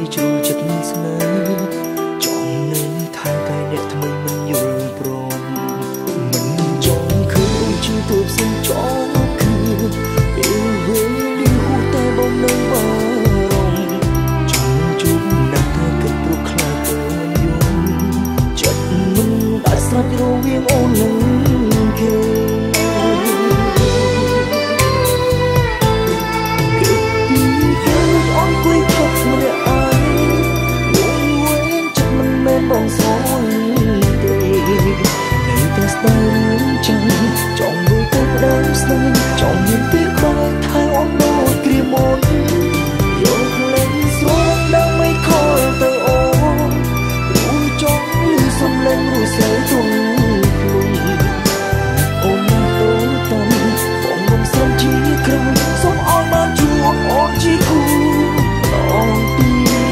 ជ្រូចិត្តស្នេហ៍ចង់នឹងថែកាយអ្នកថ្មីមិនយល់ព្រមមិនចង់ឃើញជាទូផ្សេងចង់គឺពេលវេលាហួសតែបំណងបារម្ភចង់ជួបណាស់តែគិតព្រោះខ្លាចអូនយំចិត្តមិនអាចស្រេចរវាងអូននឹងគេបងសួនទេនៅតែស្ដាយចាំចង់មើលទៅផ្ដើមស្នេហ៍ចង់មានពេលក្រោយថែអូនដូចគ្រាមុនយកលេងស្រួលដើម្បីខលទៅអូនព្រោះចង់ឮសំឡេងរួចស្រីទុំខ្លួនអូនទៅតាមបងមិនសំជាក្រោយសូមឲ្យបានជួបអូនជាគូអងពី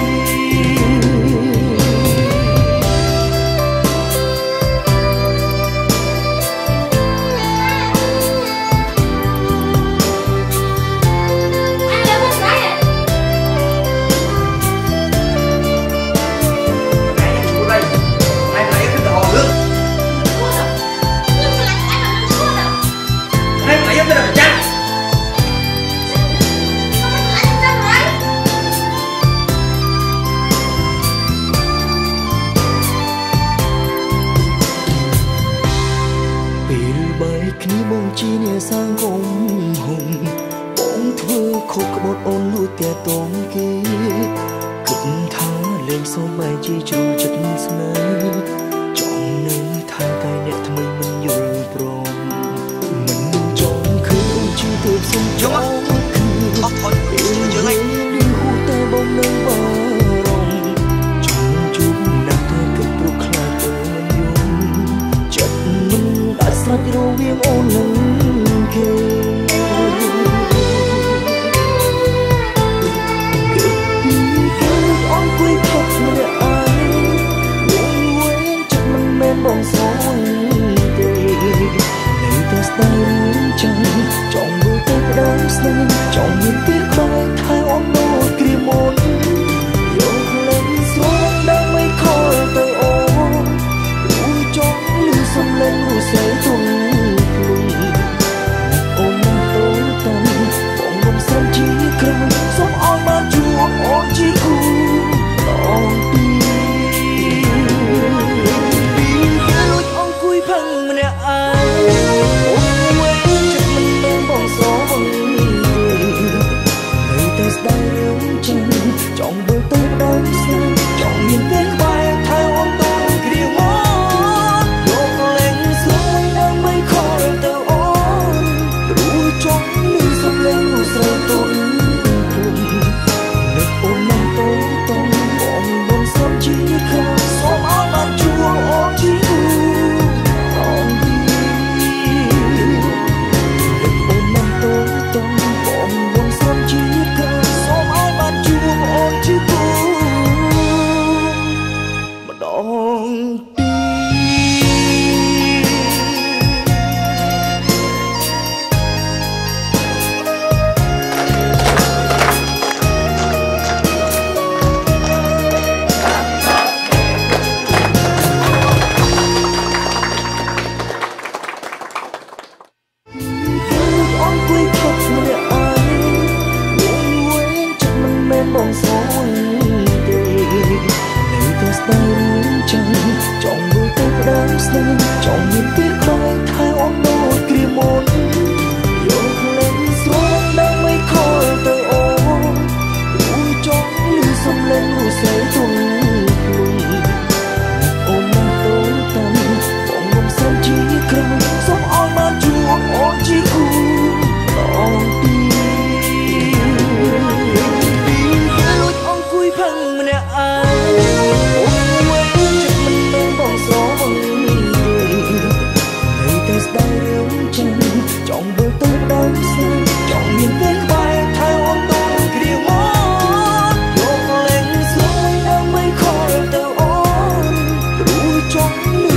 គ្នាបងជាអ្នកសាងគុំហុំបងធ្វើខុសក្បត់អូនលួចតែតងគេគិតថាលេងសូមបែរជាជ្រូចិត្តស្នេហ៍ចង់នឹងថែកាយអ្នកថ្មីមិនយល់ព្រមមិនចង់ឃើញជាទៅសុំចង់គឺអត់ថយយើងហើយហួសតែបងនឹងបារម្ភចង់ជួបណាស់តែគិតព្រោះខ្លាចអូនយំចិត្តមិនអាចស្រេចរវាងអូននឹងគេបងសួនទេនៅតែស្ដាយចាំចង់មើលទៅផ្ដើមស្នេហ៍ចង់មានពេលក្រោយថែអូនដូចគ្រាមុនយកលេងស្រួលដើម្បីខលទៅអូនព្រោះចង់ឮសំឡេងរួចស្រីទុំខ្លួនអូនទៅតាមបងមិនសំជាក្រោយសូមឲ្យបានជួបអូនជាគូអងពីផឹងម្នាក់ឯងអូនវិញចិត្តមិនមែនបងសងនៅតែស្ដាយរឿងចិនចង់មើលទៅដើមស្នេហ៍ចង់មានពេលក្បែរថែអូនទៅគ្រាមកយកលេងស្រួលដើម្បីខលទៅអូនព្រោះចង់ឮសំឡេងរួចស្រីទុំខ្លួននឹកអូនមិនទៅបងមិនសំជាក្រោយសូមឲ្យបានជួបអូនជាគូបងសួនទេនៅតែស្ដាយចាំចង់មើលទៅផ្ដើមស្នេហ៍ចង់មានពេលក្រោយថែអូនដូចគ្រាមុនយកលេងស្រួលដើម្បីខលទៅអូនព្រោះចង់ឮសំឡេងរួចស្រីទុំខ្លួនអូនទៅតាមបងមិនសំជាក្រោយសូមឲ្យបានជួបអូនជាគូអងពីផឹងម្នាក់ឯងអូនវិញចិត្តមិនមែនបងសងនៅតែស្ដាយរឿងចិនចង់មើលទៅដើមស្នេហ៍ចង់មានពេលក្បែរថែអូនទៅគ្រាមកយកលេងស្រួលដើម្បីខលទៅអូនព្រោះចង់ឮ